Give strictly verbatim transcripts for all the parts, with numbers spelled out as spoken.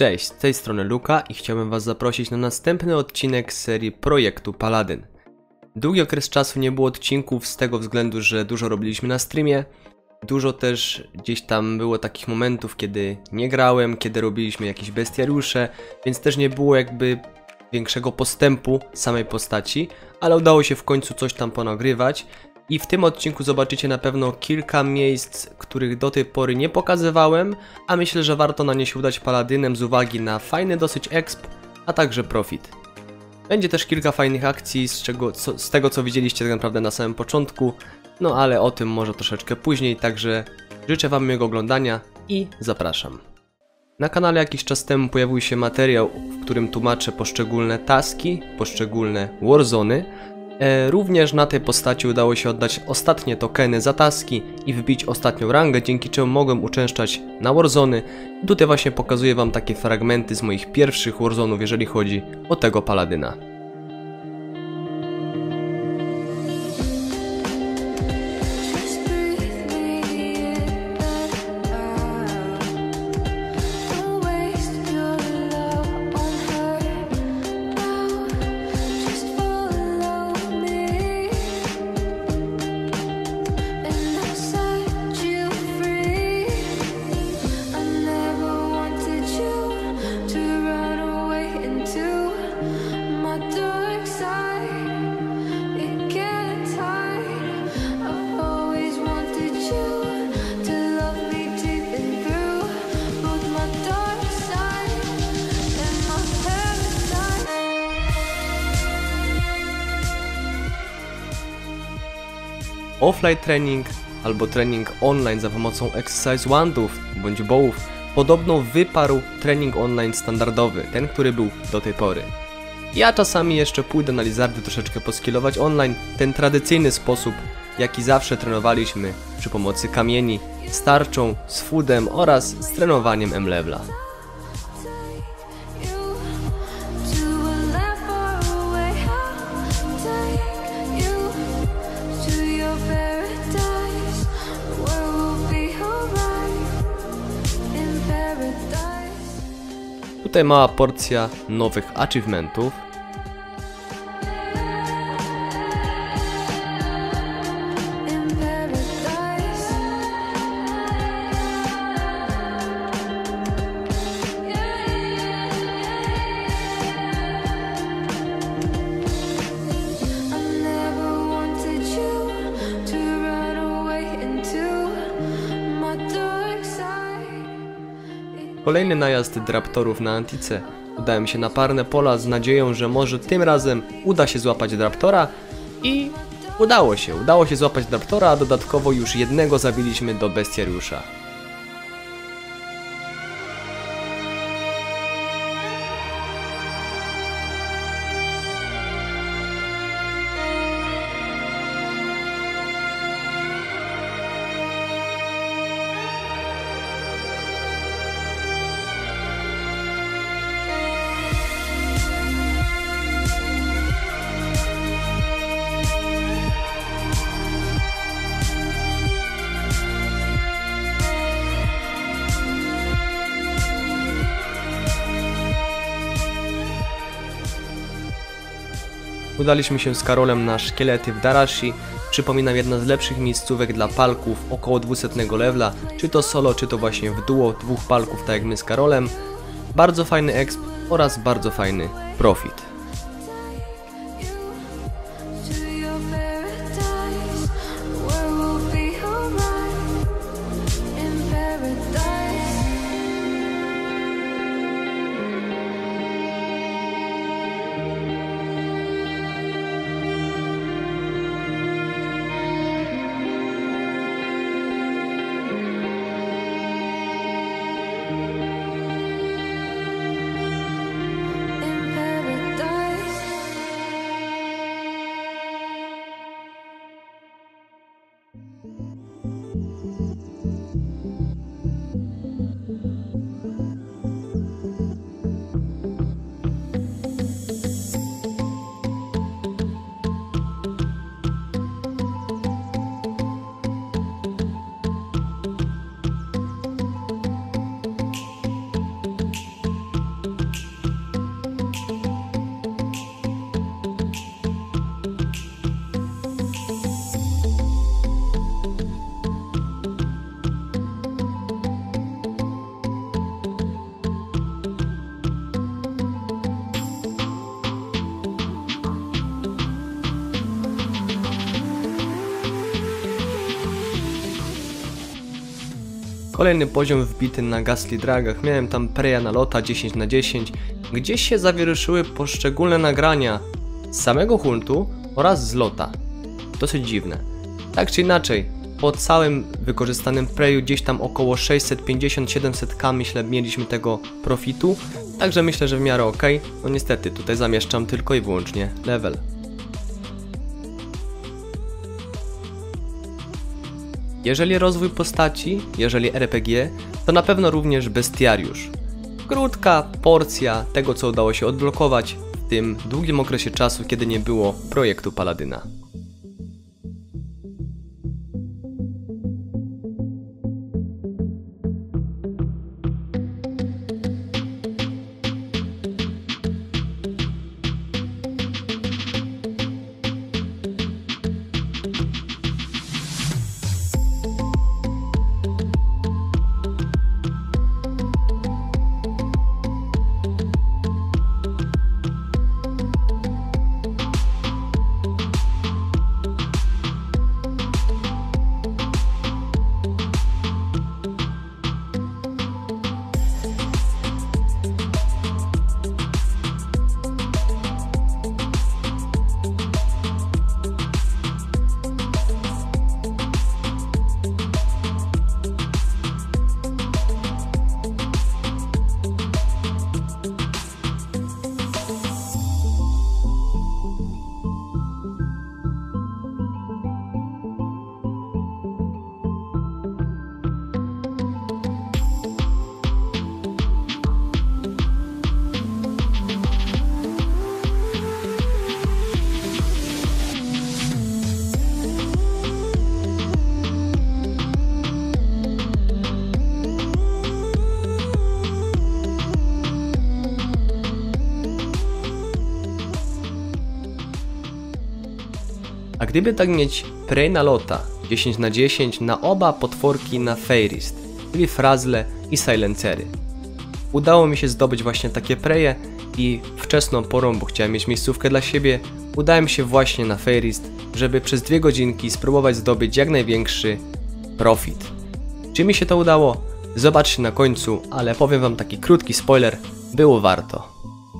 Cześć, z tej strony Luka i chciałbym was zaprosić na następny odcinek z serii Projektu Paladyn. Długi okres czasu nie było odcinków z tego względu, że dużo robiliśmy na streamie. Dużo też gdzieś tam było takich momentów, kiedy nie grałem, kiedy robiliśmy jakieś bestiariusze, więc też nie było jakby większego postępu samej postaci, ale udało się w końcu coś tam ponagrywać. I w tym odcinku zobaczycie na pewno kilka miejsc, których do tej pory nie pokazywałem, a myślę, że warto na nie się udać paladynem z uwagi na fajny dosyć exp, a także profit. Będzie też kilka fajnych akcji, z, czego, co, z tego co widzieliście tak naprawdę na samym początku, no ale o tym może troszeczkę później, także życzę wam miłego oglądania i zapraszam. Na kanale jakiś czas temu pojawił się materiał, w którym tłumaczę poszczególne taski, poszczególne warzony. E, również na tej postaci udało się oddać ostatnie tokeny za taski i wbić ostatnią rangę, dzięki czemu mogłem uczęszczać na warzony. I tutaj właśnie pokazuję wam takie fragmenty z moich pierwszych warzonów, jeżeli chodzi o tego paladyna. Offline trening albo trening online za pomocą exercise wandów bądź bowów podobno wyparł trening online standardowy, ten który był do tej pory. Ja czasami jeszcze pójdę na Lizardy troszeczkę poskillować online, ten tradycyjny sposób jaki zawsze trenowaliśmy przy pomocy kamieni, z tarczą, z foodem oraz z trenowaniem M-levela. Tutaj mała porcja nowych achievementów. Kolejny najazd draptorów na Antice. Udałem się na parne pola z nadzieją, że może tym razem uda się złapać draptora i udało się. Udało się złapać draptora, a dodatkowo już jednego zabiliśmy do bestiariusza. Udaliśmy się z Karolem na szkielety w Darashi. Przypominam, jedna z lepszych miejscówek dla palków około dwusetnego levela, czy to solo, czy to właśnie w duo dwóch palków, tak jak my z Karolem. Bardzo fajny exp oraz bardzo fajny profit. Paradise. Kolejny poziom wbity na Ghastly Dragach, miałem tam preja na lota dziesięć na dziesięć, gdzieś się zawieruszyły poszczególne nagrania z samego huntu oraz z lota. Dosyć dziwne. Tak czy inaczej, po całym wykorzystanym preju gdzieś tam około sześćset pięćdziesiąt do siedemset ka myślę mieliśmy tego profitu, także myślę, że w miarę ok. No niestety, tutaj zamieszczam tylko i wyłącznie level. Jeżeli rozwój postaci, jeżeli R P G, to na pewno również bestiariusz. Krótka porcja tego, co udało się odblokować w tym długim okresie czasu, kiedy nie było projektu Paladyna. A gdyby tak mieć Prey na lota dziesięć na dziesięć na oba potworki na Feyrist, czyli Frazzle i Silencery. Udało mi się zdobyć właśnie takie preje i wczesną porą, bo chciałem mieć miejscówkę dla siebie, udałem się właśnie na Feyrist, żeby przez dwie godzinki spróbować zdobyć jak największy profit. Czy mi się to udało? Zobaczcie na końcu, ale powiem wam taki krótki spoiler, było warto.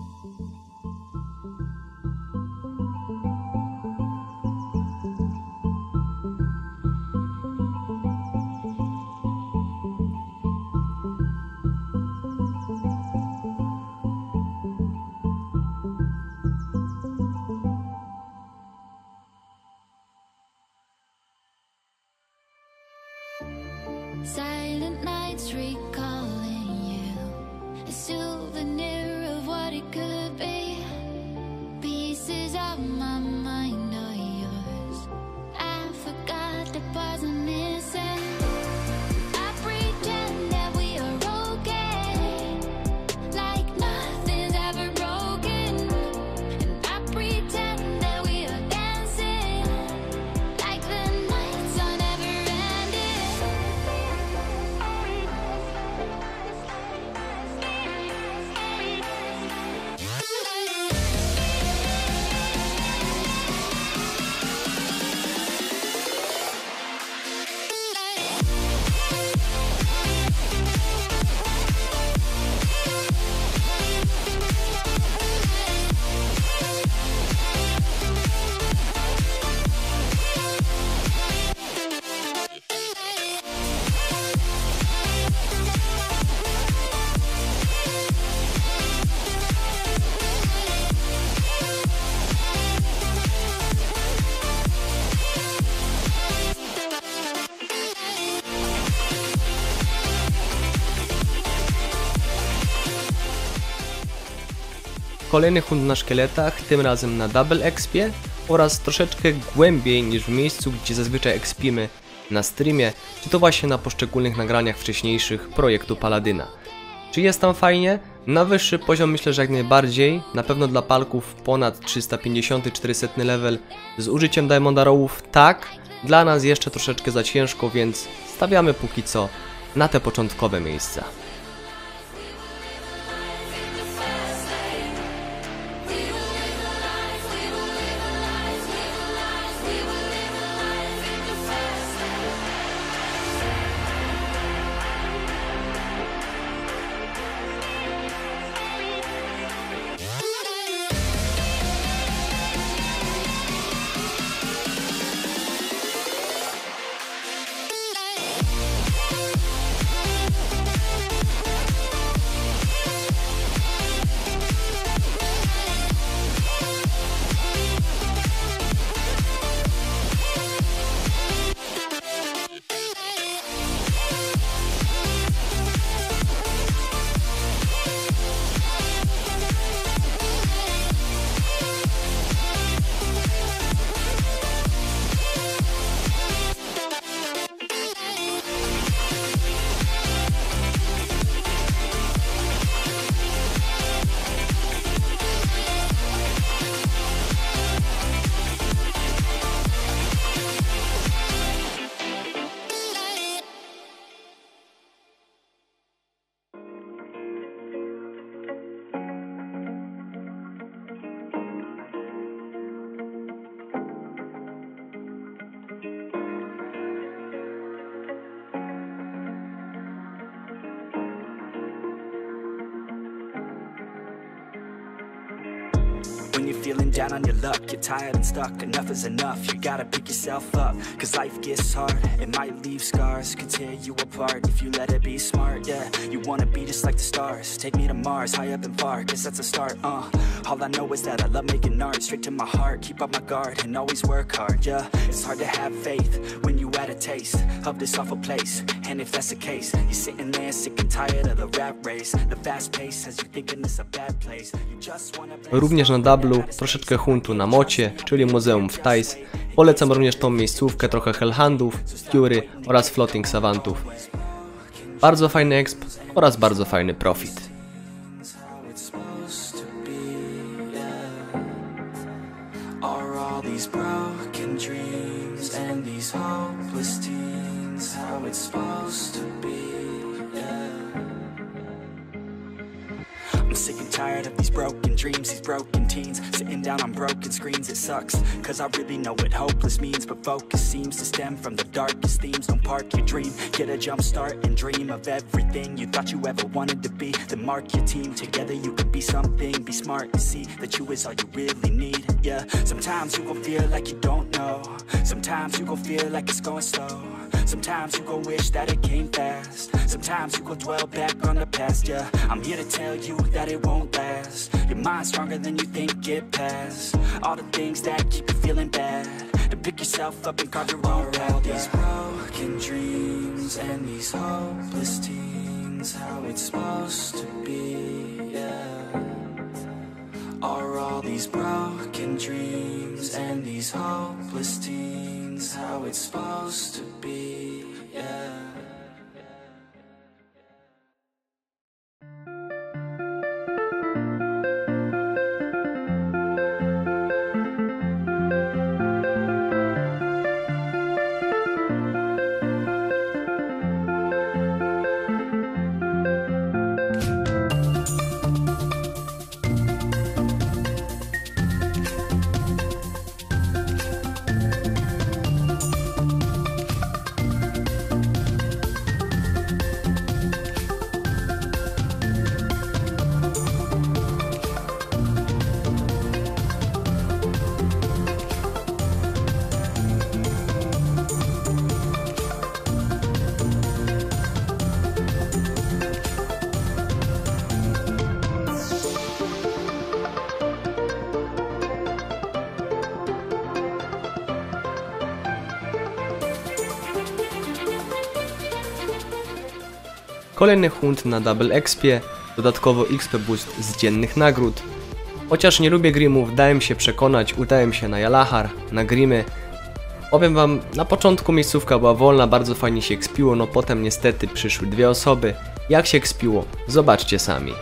Silent nights recalling you, a souvenir of what it could be. Pieces of my mind are yours. I forgot the parts I'm missing. I pretend that we are okay, like nothing's ever broken. And I pretend that we are dancing, like the nights are never ending. Kolejny hunt na szkieletach, tym razem na double expie oraz troszeczkę głębiej niż w miejscu, gdzie zazwyczaj expimy na streamie, czy to właśnie na poszczególnych nagraniach wcześniejszych projektu Paladyna. Czy jest tam fajnie? Na wyższy poziom myślę, że jak najbardziej, na pewno dla palków ponad trzysta pięćdziesiąty czterysta level z użyciem Diamond Arrowów tak, dla nas jeszcze troszeczkę za ciężko, więc stawiamy póki co na te początkowe miejsca. feeling down on your luck, you're tired and stuck, enough is enough, you gotta pick yourself up, cause life gets hard, it might leave scars, could tear you apart if you let it be smart, yeah, you wanna be just like the stars, take me to Mars, high up and far, cause that's a start, uh, all I know is that I love making art, straight to my heart, keep up my guard, and always work hard, yeah, it's hard to have faith, when you had a taste, of this awful place, and if that's the case, you're sitting there sick and tired of the rat race, the fast pace has you thinking it's a bad place, you just wanna Również na dublu, troszeczkę huntu na mocie, czyli muzeum w Thais. Polecam również tą miejscówkę, trochę Hellhandów, Fury oraz Floating Savantów. Bardzo fajny exp oraz bardzo fajny profit. I'm sick and tired of these broken dreams, these broken teens, sitting down on broken screens, it sucks, cause I really know what hopeless means, but focus seems to stem from the darkest themes, don't park your dream, get a jump start and dream of everything you thought you ever wanted to be, then mark your team, together you could be something, be smart and see that you is all you really need, yeah, sometimes you gon' feel like you don't know, sometimes you gon' feel like it's going slow, sometimes you gon' wish that it came fast, sometimes you gon' dwell back on the past, yeah, I'm here to tell you that it won't last, your mind's stronger than you think, get past all the things that keep you feeling bad, to pick yourself up and carve your own path, all these broken dreams and these hopeless teens, how it's supposed to be, yeah, are all these broken dreams and these hopeless teens, how it's supposed to be, yeah. Kolejny hunt na double expie, dodatkowo X P boost z dziennych nagród. Chociaż nie lubię grimów, dałem się przekonać, udałem się na Jalahar, na grimy. Powiem wam, na początku miejscówka była wolna, bardzo fajnie się expiło, no potem niestety przyszły dwie osoby. Jak się expiło? Zobaczcie sami.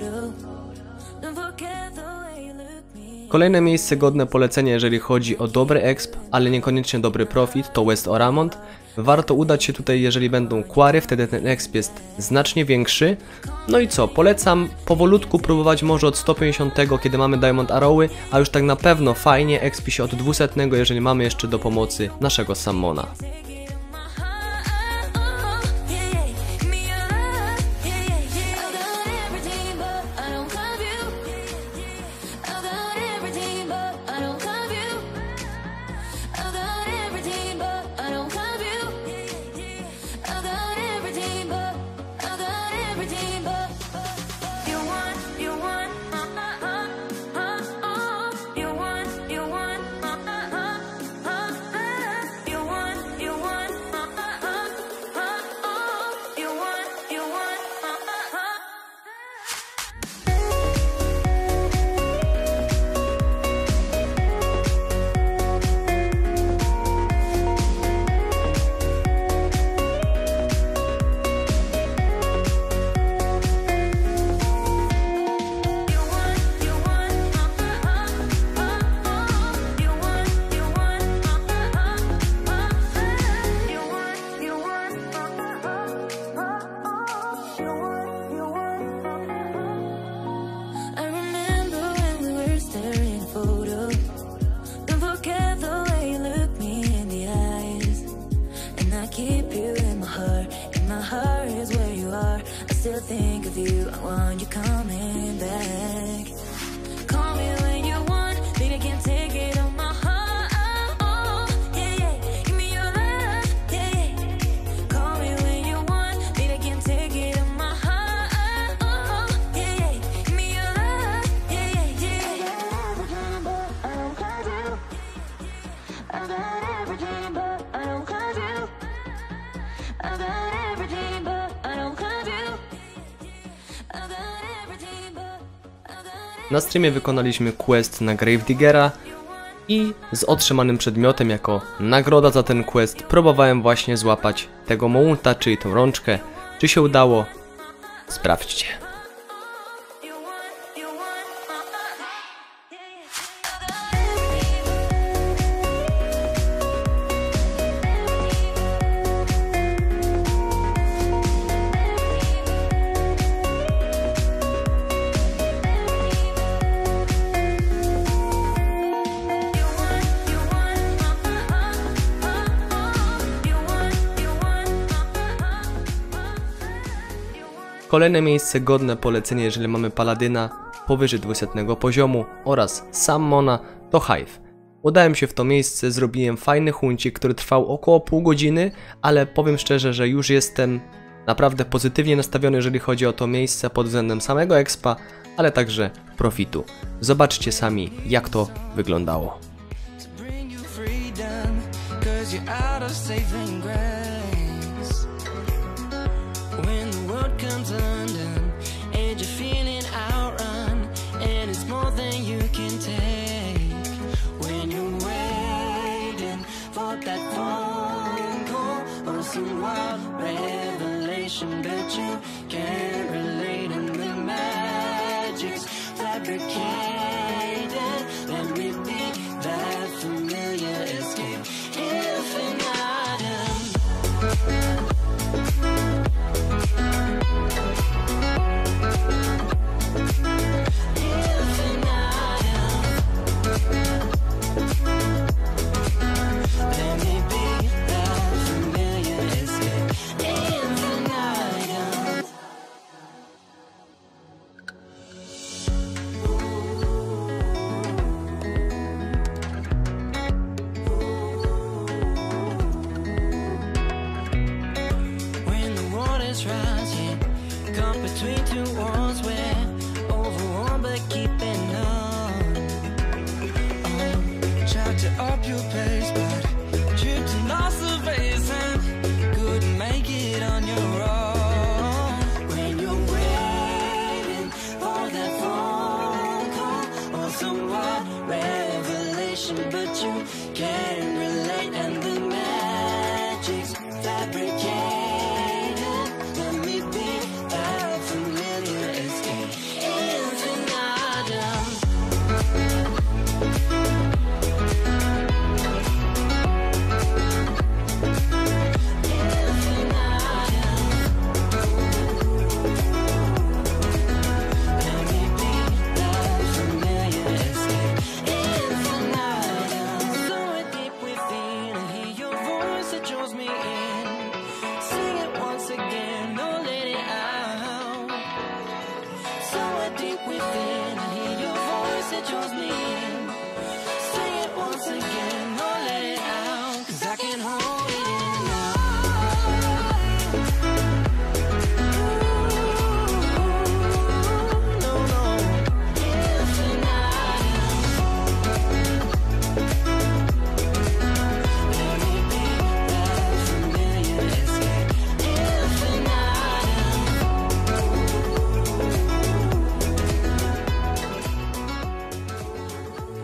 Kolejne miejsce godne polecenia, jeżeli chodzi o dobry exp, ale niekoniecznie dobry profit, to West Oramont. Warto udać się tutaj, jeżeli będą quary, wtedy ten exp jest znacznie większy. No i co, polecam powolutku próbować może od sto pięćdziesiątego, kiedy mamy Diamond Arrowy, a już tak na pewno fajnie expi się od dwieście, jeżeli mamy jeszcze do pomocy naszego Sammona. Think of you, I want you coming back. Call me when you want, baby, I can't take it on my heart. Yeah, yeah, give me your love. Yeah, yeah. Call me when you want, baby, I can't take it on my heart. Yeah, yeah, give me your love. Yeah, yeah, yeah. I got everything, but I don't love you. I got everything, but I don't love you. Na streamie wykonaliśmy quest na Gravediggera i z otrzymanym przedmiotem jako nagroda za ten quest próbowałem właśnie złapać tego mounta, czyli tą rączkę. Czy się udało? Sprawdźcie. Kolejne miejsce godne polecenia, jeżeli mamy Paladyna powyżej dwusetnego poziomu oraz Sammona, to Hive. Udałem się w to miejsce, zrobiłem fajny huncik, który trwał około pół godziny, ale powiem szczerze, że już jestem naprawdę pozytywnie nastawiony, jeżeli chodzi o to miejsce pod względem samego expa, ale także profitu. Zobaczcie sami, jak to wyglądało. Comes undone, and you're feeling outrun, and it's more than you can take. When you're waiting for that phone call or some wild revelation, but you can't relate, and the magic's fabricated. Let me be that familiar escape, infinitum. Rising, caught between two walls, where overwhelmed but keeping on. Oh, tried to up your pace, but tripped and lost the pace and couldn't make it on your own. When you're waiting for that phone call or some wild revelation, but you can't relate, and the magic's fabricated. Let me be that familiar escape.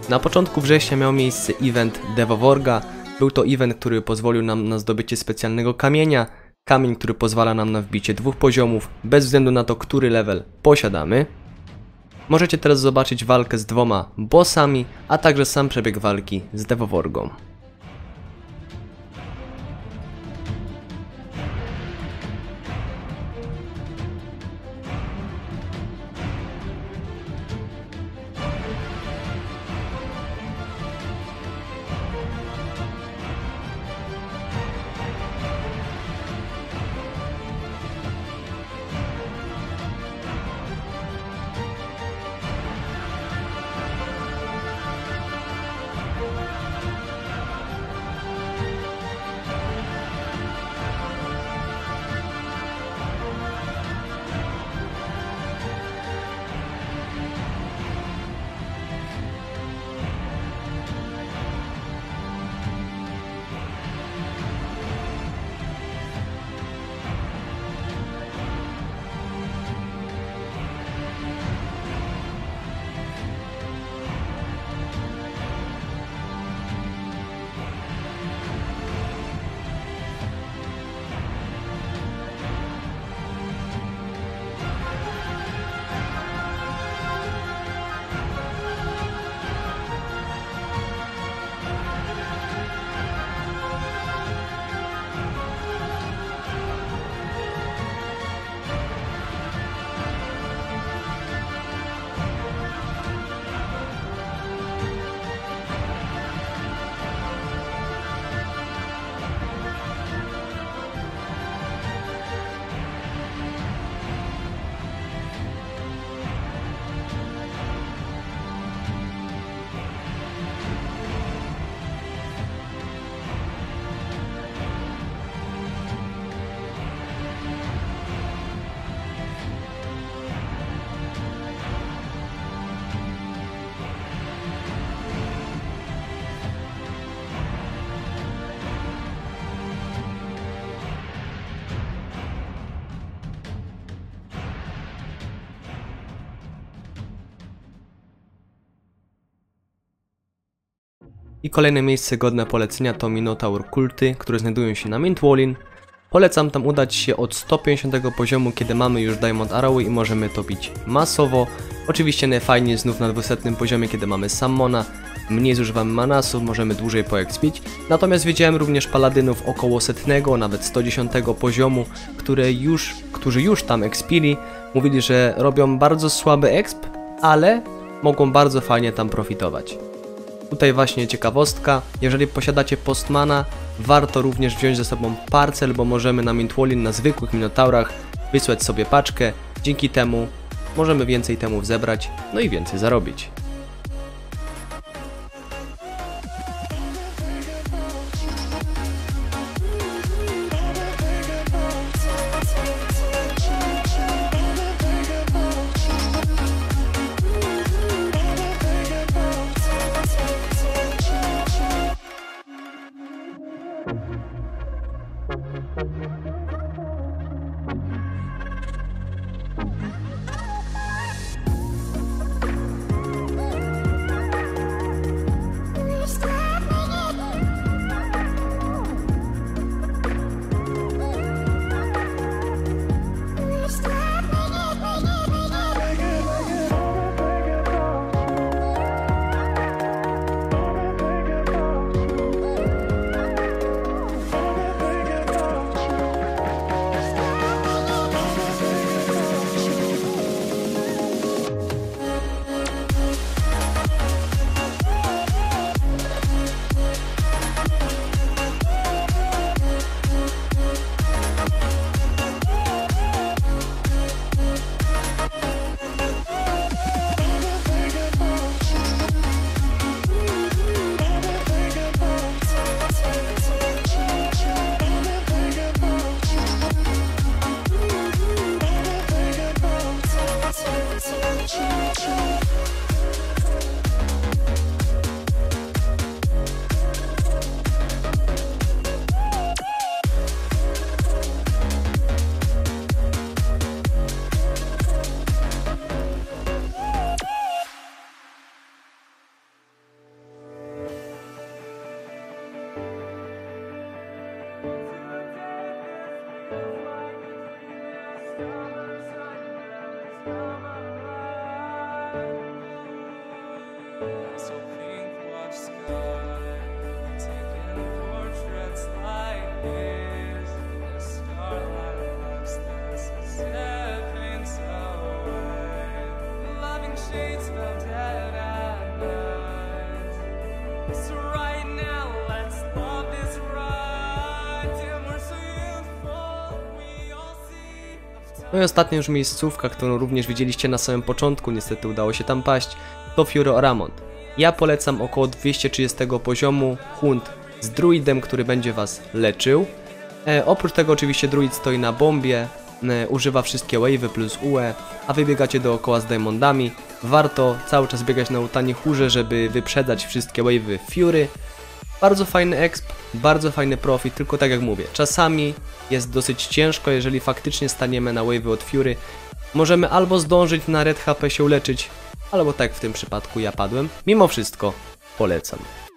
Na początku września miał miejsce event Devoworga. Był to event, który pozwolił nam na zdobycie specjalnego kamienia. Kamień, który pozwala nam na wbicie dwóch poziomów, bez względu na to, który level posiadamy. Możecie teraz zobaczyć walkę z dwoma bossami, a także sam przebieg walki z Devoworgą. I kolejne miejsce godne polecenia to Minotaur Kulty, które znajdują się na Mintwallin. Polecam tam udać się od sto pięćdziesiątego poziomu, kiedy mamy już Diamond Arrowy i możemy to bić masowo. Oczywiście najfajniej znów na dwusetnym poziomie, kiedy mamy Summona, mniej zużywamy manasów, możemy dłużej poexpić. Natomiast widziałem również paladynów około setnego, nawet sto dziesiątego poziomu, które już, którzy już tam expili. Mówili, że robią bardzo słaby exp, ale mogą bardzo fajnie tam profitować. Tutaj właśnie ciekawostka, jeżeli posiadacie Postmana, warto również wziąć ze sobą parcel, bo możemy na Mintwallin na zwykłych Minotaurach wysłać sobie paczkę, dzięki temu możemy więcej temów zebrać, no i więcej zarobić. No i ostatnia już miejscówka, którą również widzieliście na samym początku, niestety udało się tam paść, to Fury Oramont. Ja polecam około dwieście trzydziestego poziomu hunt z druidem, który będzie was leczył. E, oprócz tego oczywiście druid stoi na bombie, e, używa wszystkie wave'y plus U E, a wy biegacie dookoła z diamondami. Warto cały czas biegać na utani chórze, żeby wyprzedzać wszystkie wave'y Fury. Bardzo fajny exp, bardzo fajny profit, tylko tak jak mówię, czasami jest dosyć ciężko, jeżeli faktycznie staniemy na wave'y od Fury. Możemy albo zdążyć na red H P się uleczyć, albo tak w tym przypadku ja padłem. Mimo wszystko polecam.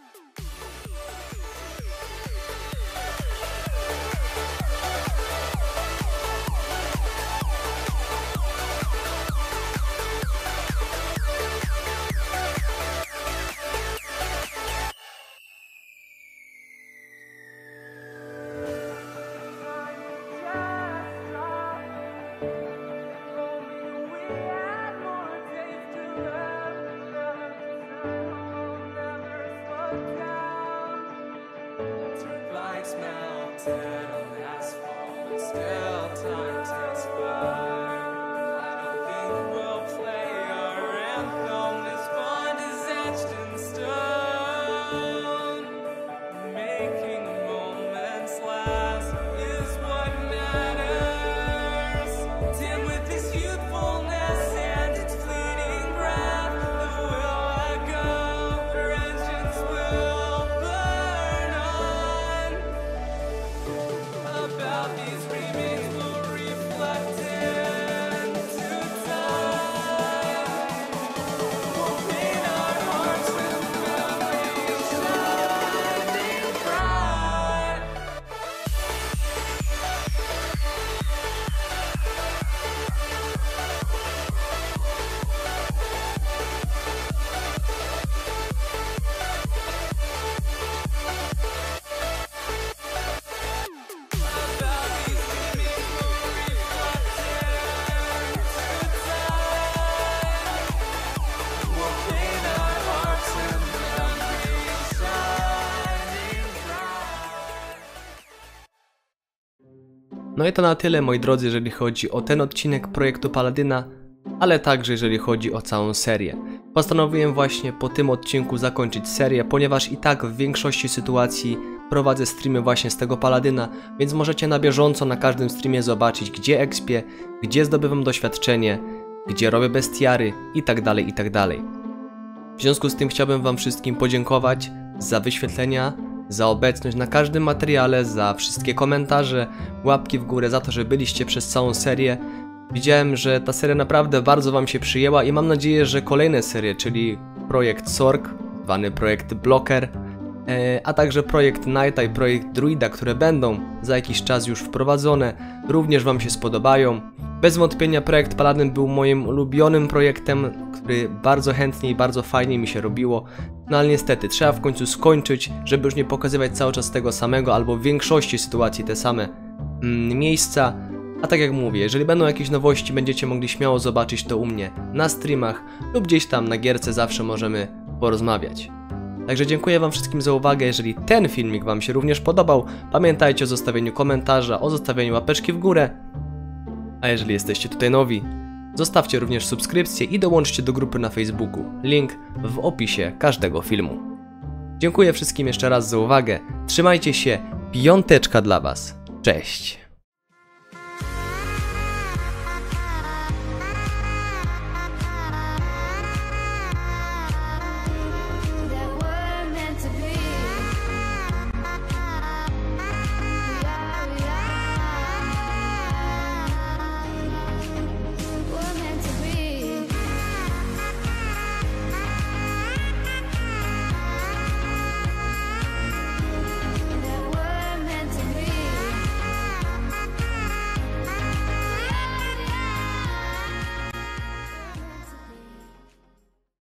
Lights melted on asphalt, but still time ticks by. I don't think we'll play our anthem. This bond is etched in stone. Making moments last is what matters. Dim with this youthfulness and its fleeting breath, the will I go, our engines will burn on. About these remains will reflect into time. We'll paint our hearts with memories shining bright. No i to na tyle, moi drodzy, jeżeli chodzi o ten odcinek projektu Paladyna, ale także jeżeli chodzi o całą serię. Postanowiłem właśnie po tym odcinku zakończyć serię, ponieważ i tak w większości sytuacji prowadzę streamy właśnie z tego Paladyna, więc możecie na bieżąco na każdym streamie zobaczyć, gdzie expię, gdzie zdobywam doświadczenie, gdzie robię bestiary itd., itd. W związku z tym chciałbym wam wszystkim podziękować za wyświetlenia, za obecność na każdym materiale, za wszystkie komentarze, łapki w górę, za to, że byliście przez całą serię. Widziałem, że ta seria naprawdę bardzo wam się przyjęła i mam nadzieję, że kolejne serie, czyli projekt Sork, zwany projekt Blocker, a także projekt Nighta i projekt Druida, które będą za jakiś czas już wprowadzone, również wam się spodobają. Bez wątpienia projekt Paladyn był moim ulubionym projektem, który bardzo chętnie i bardzo fajnie mi się robiło. No ale niestety trzeba w końcu skończyć, żeby już nie pokazywać cały czas tego samego, albo w większości sytuacji te same mm, miejsca. A tak jak mówię, jeżeli będą jakieś nowości, będziecie mogli śmiało zobaczyć to u mnie na streamach lub gdzieś tam na gierce, zawsze możemy porozmawiać. Także dziękuję wam wszystkim za uwagę. Jeżeli ten filmik wam się również podobał, pamiętajcie o zostawieniu komentarza, o zostawieniu łapeczki w górę. A jeżeli jesteście tutaj nowi, zostawcie również subskrypcję i dołączcie do grupy na Facebooku. Link w opisie każdego filmu. Dziękuję wszystkim jeszcze raz za uwagę. Trzymajcie się. Piąteczka dla was. Cześć.